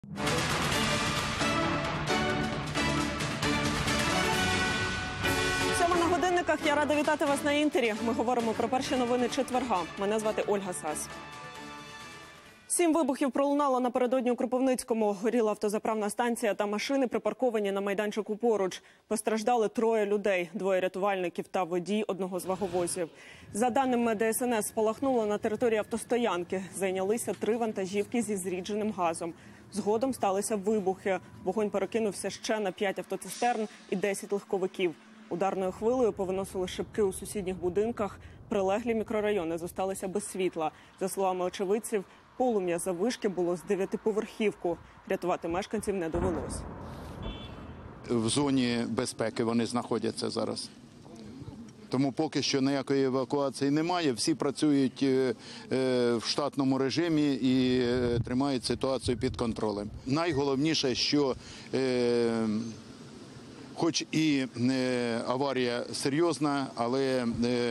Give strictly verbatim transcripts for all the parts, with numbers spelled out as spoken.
Сьома на годинниках. Я рада вітати вас на Інтері. Ми говоримо про перші новини четверга. Мене звати Ольга Сас. Сім вибухів пролунало напередодні у Кропивницькому. Горіла автозаправна станція та машини, припарковані на майданчику поруч. Постраждали троє людей, двоє рятувальників та водій одного з ваговозів. За даними Де Ес Ен Ес, спалахнуло на території автостоянки. Зайнялися три вантажівки зі зрідженим газом. Згодом сталися вибухи. Вогонь перекинувся ще на п'ять автоцистерн і десять легковиків. Ударною хвилею повиносили шибки у сусідніх будинках. Прилеглі мікрорайони зосталися без світла. За словами очевидців, полум'я заввишки було з дев'ятиповерхівку. Рятувати мешканців не довелось. В зоні безпеки вони знаходяться зараз. Тому поки що ніякої евакуації немає. Всі працюють в штатному режимі і тримають ситуацію під контролем. Найголовніше, що хоч і аварія серйозна, але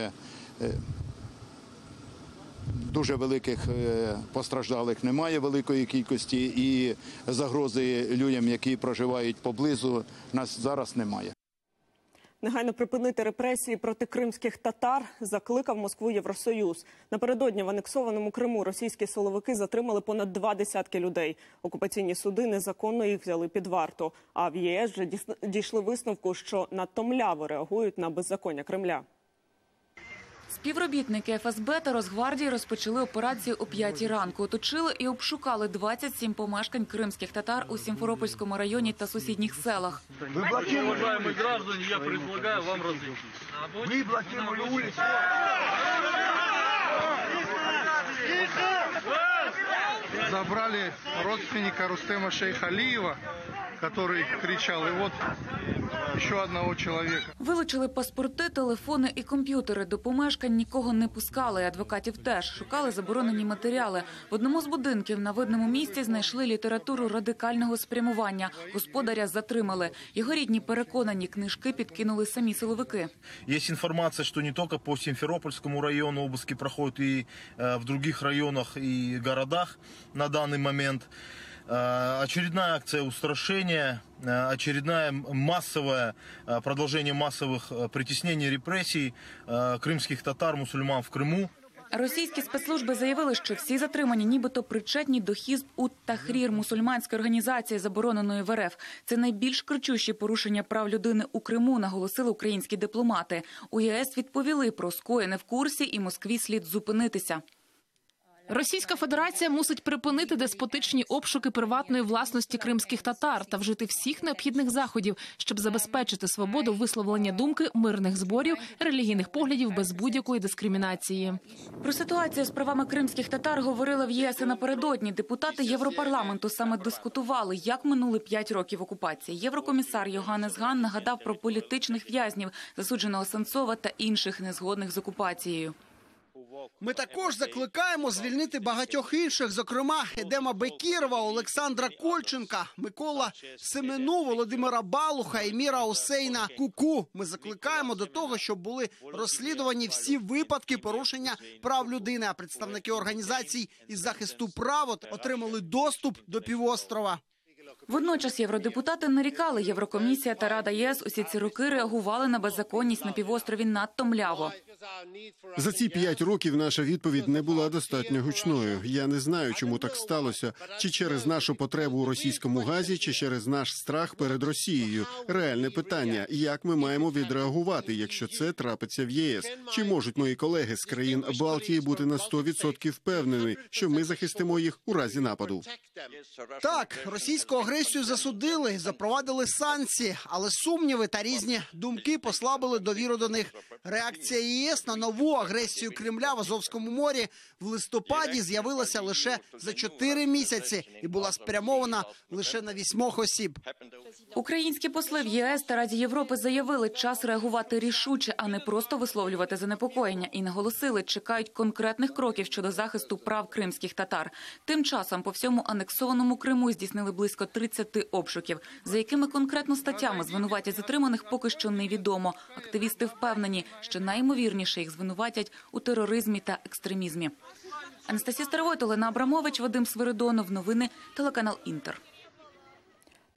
дуже великих постраждалих немає, великої кількості, і загрози людям, які проживають поблизу, нас зараз немає. Негайно припинити репресії проти кримських татар закликав Москву Євросоюз. Напередодні в анексованому Криму російські силовики затримали понад два десятки людей. Окупаційні суди незаконно їх взяли під варту. А в Є Ес вже дійшли висновку, що надто мляво реагують на беззаконня Кремля. Співробітники Еф Ес Бе та Росгвардії розпочали операцію о п'ятій ранку. Оточили і обшукали двадцять сім помешкань кримських татар у Сімферопольському районі та сусідніх селах. Ви блокировали, уважаемые граждане, я предлагаю вам разойтись. Ви блокировали вулицю. Забрали родственника Рустема Шейхалиева, который кричал, и вот ще одного чоловіка. Вилучили паспорти, телефони і комп'ютери. До помешкань нікого не пускали, адвокатів теж. Шукали заборонені матеріали. В одному з будинків на видному місці знайшли літературу радикального спрямування. Господаря затримали. Його рідні переконані, книжки підкинули самі силовики. Є інформація, що не тільки по Сімферопольському району обыски проходять і в інших районах і городах на даний момент. Очередная акция устрашения, очередное массовое продолжение массовых притеснений, репрессий крымских татар, мусульман в Криму. Російські спецслужби заявили, що всі затримані нібито причетні до Хізб ут-Тахрір, мусульманської організації, забороненої в Ер Еф. Це найбільш кричущі порушення прав людини у Криму, наголосили українські дипломати. У Є Ес відповіли про скоєне в курсі, і Москві слід зупинитися. Російська Федерація мусить припинити деспотичні обшуки приватної власності кримських татар та вжити всіх необхідних заходів, щоб забезпечити свободу висловлення думки, мирних зборів, релігійних поглядів без будь-якої дискримінації. Про ситуацію з правами кримських татар говорили в Є Ес і напередодні. Депутати Європарламенту саме дискутували, як минули п'ять років окупації. Єврокомісар Йоханнес Ганн нагадав про політичних в'язнів, засудженого Сенцова та інших незгодних з окупацією. Ми також закликаємо звільнити багатьох інших, зокрема Едема Бекірова, Олександра Кольченка, Микола Семену, Володимира Балуха, Еміра Осейна Куку. Ми закликаємо до того, щоб були розслідувані всі випадки порушення прав людини, а представники організацій із захисту прав отримали доступ до півострова. Водночас євродепутати нарікали, Єврокомісія та Рада Є Ес усі ці роки реагували на беззаконність на півострові надто мляво. За ці п'ять років наша відповідь не була достатньо гучною. Я не знаю, чому так сталося. Чи через нашу потребу у російському газі, чи через наш страх перед Росією. Реальне питання – як ми маємо відреагувати, якщо це трапиться в Є Ес? Чи можуть мої колеги з країн Балтії бути на сто відсотків впевнені, що ми захистимо їх у разі нападу? Так, російську агресію засудили, запровадили санкції, але сумніви та різні думки послабили довіру до них. Реакція Є Ес на нову агресію Кремля в Азовському морі в листопаді з'явилася лише за чотири місяці і була спрямована лише на вісьмох осіб. Українські посли в Є Ес та Раді Європи заявили, час реагувати рішуче, а не просто висловлювати занепокоєння. І наголосили, чекають конкретних кроків щодо захисту прав кримських татар. Тим часом по всьому анексованому Криму здійснили близько тридцяти обшуків. За якими конкретно статтями звинуватять затриманих, поки що невідомо. Активісти впевнені, що найімовірніше їх звинуватять у тероризмі та екстремізмі. Анастасія Старовойт, Олена Абрамович, Вадим Свиридонов. Новини, телеканал Інтер.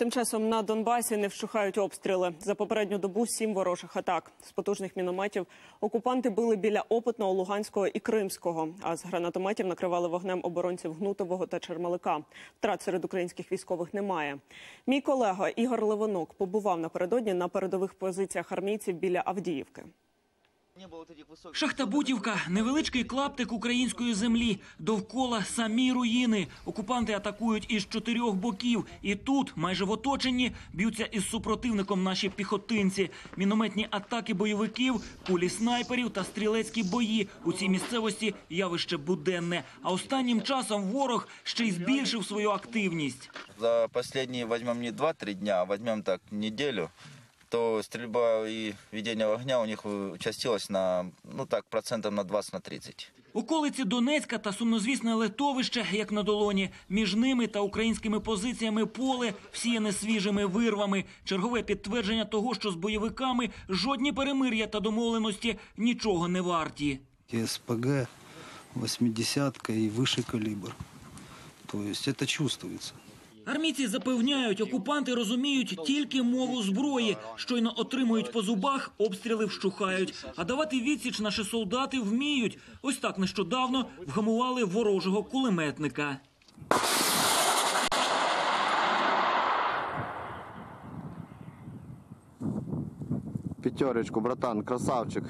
Тим часом на Донбасі не вщухають обстріли. За попередню добу сім ворожих атак. З потужних мінометів окупанти били біля Опитного, Луганського і Кримського, а з гранатометів накривали вогнем оборонців Гнутового та Чермалика. Втрат серед українських військових немає. Мій колега Ігор Левинок побував напередодні на передових позиціях армійців біля Авдіївки. Шахтабутівка – невеличкий клаптик української землі. Довкола самі руїни. Окупанти атакують із чотирьох боків. І тут, майже в оточенні, б'ються із супротивником наші піхотинці. Мінометні атаки бойовиків, кулі снайперів та стрілецькі бої. У цій місцевості явище буденне. А останнім часом ворог ще й збільшив свою активність. За останні, візьмемо не два-три дня, а візьмемо так неділю, то стрільба і ведення вогня у них участилась на, ну так, процентів на двадцять-тридцять. Околиці Донецька та сумнозвісне литовище, як на долоні. Між ними та українськими позиціями поле, всіяне свіжими вирвами. Чергове підтвердження того, що з бойовиками жодні перемир'я та домовленості нічого не варті. СПГ, восьмидесятка і вищий калібр. Тобто це чувствується. Армійці запевняють, окупанти розуміють тільки мову зброї. Щойно отримують по зубах, обстріли вщухають. А давати відсіч наші солдати вміють. Ось так нещодавно вгамували ворожого кулеметника. П'ятерочку, братан, красавчик.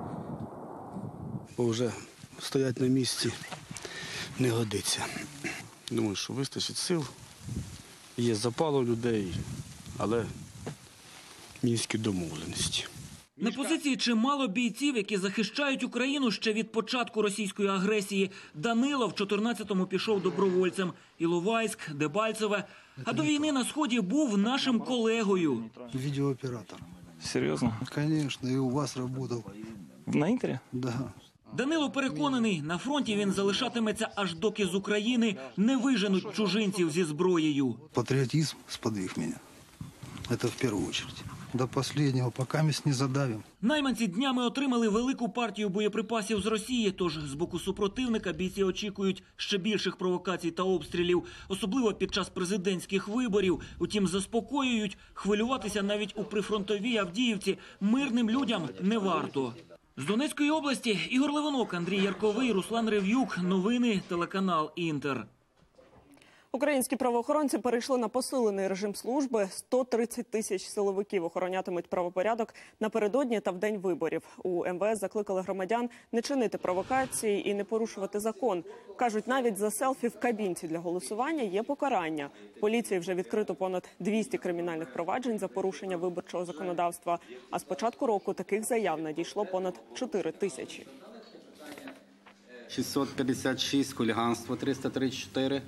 Бо вже стоять на місці не годиться. Думаю, що вистачить сил. Є запал у людей, але мінські домовленості. На позиції чимало бійців, які захищають Україну ще від початку російської агресії. Данило в чотирнадцятому пішов добровольцем. Іловайськ, Дебальцеве. А до війни на Сході був нашим колегою. Відеооператор. Серйозно? Звісно, і у вас працював. На Інтері? Да. Данило переконаний, на фронті він залишатиметься, аж доки з України не виженуть чужинців зі зброєю. Патріотизм сподвиг мене. Це в першу чергу. До останнього, поки ми не задавимо. Найманці днями отримали велику партію боєприпасів з Росії, тож з боку супротивника бійці очікують ще більших провокацій та обстрілів, особливо під час президентських виборів. Утім, заспокоюють, хвилюватися навіть у прифронтовій Авдіївці мирним людям не варто. З Донецької області Ігор Левинок, Андрій Ярковий, Руслан Рев'юк. Новини, телеканал «Інтер». Українські правоохоронці перейшли на посилений режим служби. сто тридцять тисяч силовиків охоронятимуть правопорядок напередодні та в день виборів. У ем ве ес закликали громадян не чинити провокації і не порушувати закон. Кажуть, навіть за селфі в кабінці для голосування є покарання. В поліції вже відкрито понад двісті кримінальних проваджень за порушення виборчого законодавства. А з початку року таких заяв надійшло понад чотири тисячі. шістсот п'ятдесят шість хуліганство, триста тридцять чотири.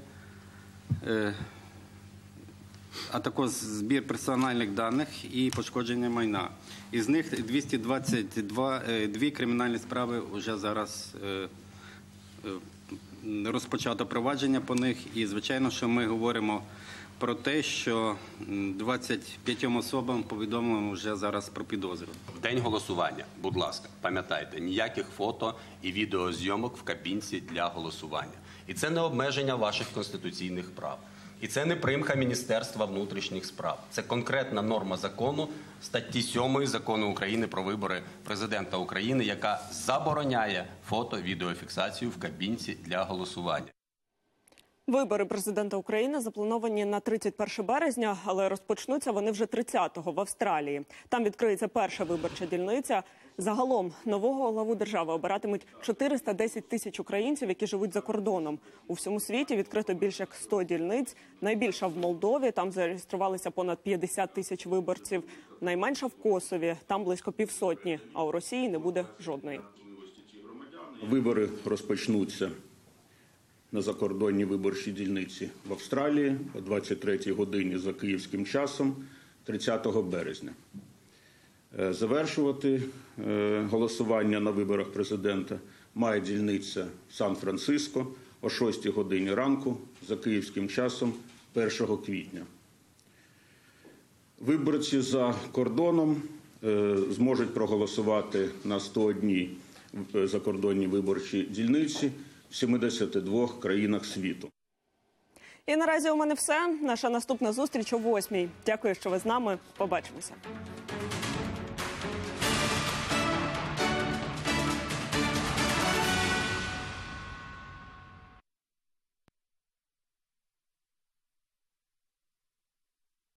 А також збір персональних даних і пошкодження майна. Із них двісті двадцять два кримінальні справи вже зараз розпочато провадження по них. І, звичайно, що ми говоримо про те, що двадцять п'ятьом особам повідомлено вже зараз про підозру. В день голосування, будь ласка, пам'ятайте, ніяких фото і відеозйомок в кабінці для голосування. І це не обмеження ваших конституційних прав. І це не примха Міністерства внутрішніх справ. Це конкретна норма закону, статті сьомої Закону України про вибори президента України, яка забороняє фото-відеофіксацію в кабінці для голосування. Вибори президента України заплановані на тридцять перше березня, але розпочнуться вони вже тридцятого в Австралії. Там відкриється перша виборча дільниця. Загалом нового главу держави обиратимуть чотириста десять тисяч українців, які живуть за кордоном. У всьому світі відкрито більше як сто дільниць. Найбільша в Молдові, там зареєструвалися понад п'ятдесят тисяч виборців. Найменша в Косові, там близько півсотні, а у Росії не буде жодної. Вибори розпочнуться на закордонній виборчій дільниці в Австралії о двадцять третій годині за київським часом тридцятого березня. Завершувати голосування на виборах президента має дільниця в Сан-Франциско о шостій годині ранку за київським часом першого квітня. Виборці за кордоном зможуть проголосувати на сто одній закордонній виборчій дільниці в сімдесяти двох країнах світу. І наразі у мене все. Наша наступна зустріч о восьмій. Дякую, що ви з нами. Побачимося.